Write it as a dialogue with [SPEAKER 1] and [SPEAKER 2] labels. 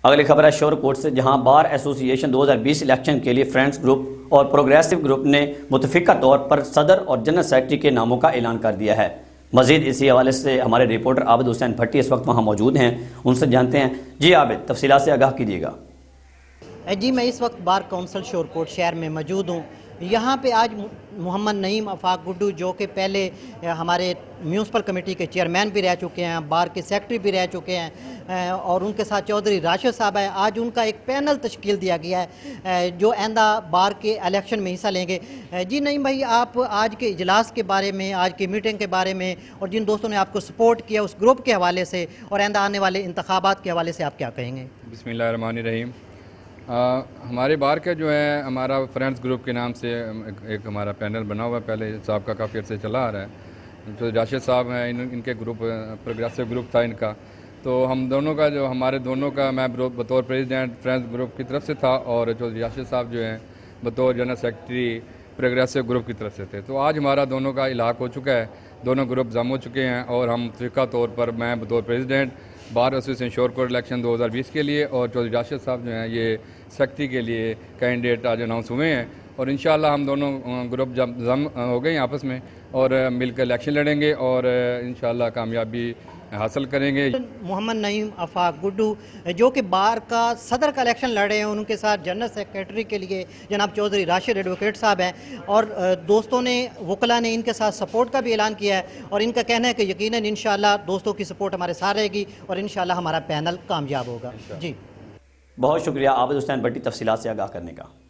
[SPEAKER 1] اگلی خبر ہے شور کوٹ سے، جہاں بار ایسوسی ایشن 2020 الیکشن کے لیے فرینڈز گروپ اور پروگریسو گروپ نے متفقہ طور پر صدر اور جنرل سیکرٹری کے ناموں کا اعلان کر دیا ہے۔ مزید اسی حوالے سے ہمارے رپورٹر عابد حسین بھٹی اس وقت وہاں موجود ہیں، ان سے جانتے ہیں۔ جی عابد، تفصیلات سے آگاہ کیجیے گا۔
[SPEAKER 2] جی، میں اس وقت بار کونسل شور کوٹ شہر میں موجود ہوں۔ یہاں پہ آج محمد نعیم آفاق گڈو، جو کہ پہلے ہمارے میونسپل کمیٹی کے چیئرمین بھی رہ چکے ہیں، بار کے سیکرٹری بھی رہ چکے ہیں، اور ان کے ساتھ چودھری راشد صاحب ہے، آج ان کا ایک پینل تشکیل دیا گیا ہے جو آئندہ بار کے الیکشن میں حصہ لیں گے۔ جی نعیم بھائی، آپ آج کے اجلاس کے بارے میں، آج کی میٹنگ کے بارے میں، اور جن دوستوں نے آپ کو سپورٹ کیا اس گروپ کے حوالے سے اور آئندہ آنے والے انتخابات کے حوالے سے آپ کیا کہیں گے؟
[SPEAKER 3] بسم اللہ الرحمن الرحیم۔ ہمارے بار کا جو ہے ہمارا فرینڈز گروپ کے نام سے ایک ہمارا پینل بنا ہوا ہے، پہلے صاحب کا کافی عرصے چلا آ رہا ہے۔ جو راشد صاحب ہیں، ان کے گروپ پروگریسو گروپ تھا ان کا، تو ہم دونوں کا جو ہمارے دونوں کا میں بطور پریزیڈنٹ فرینڈز گروپ کی طرف سے تھا، اور جو راشد صاحب جو ہیں بطور جنرل سیکرٹری پروگریسو گروپ کی طرف سے تھے۔ تو آج ہمارا دونوں کا الحاق ہو چکا ہے، دونوں گروپ ضم ہو چکے ہیں، اور ہم متفقہ طور پر میں بطور پریزیڈنٹ بار ایسوسی ایشن شور کوٹ الیکشن 2020 کے لیے، اور چودھری راشد صاحب جو ہیں یہ سیکرٹری کے لیے کینڈیڈیٹ آج اناؤنس ہوئے ہیں، اور انشاءاللہ ہم دونوں گروپ ضم ہو گئے ہیں آپس میں، اور مل کر الیکشن لڑیں گے اور انشاءاللہ کامیابی حاصل کریں گے۔
[SPEAKER 2] محمد نعیم آفاق گڈو جو کہ بار کا صدر کا الیکشن لڑ رہے ہیں، ان کے ساتھ جنرل سیکرٹری کے لیے جناب چودھری راشد ایڈوکیٹ صاحب ہیں، اور دوستوں نے، وکلاء نے ان کے ساتھ سپورٹ کا بھی اعلان کیا ہے، اور ان کا کہنا ہے کہ یقیناً انشاءاللہ دوستوں کی سپورٹ ہمارے ساتھ رہے گی اور انشاءاللہ ہمارا پینل کامیاب ہوگا۔ جی
[SPEAKER 1] بہت شکریہ عابد حسین بھٹی تفصیلات سے آگاہ کرنے کا۔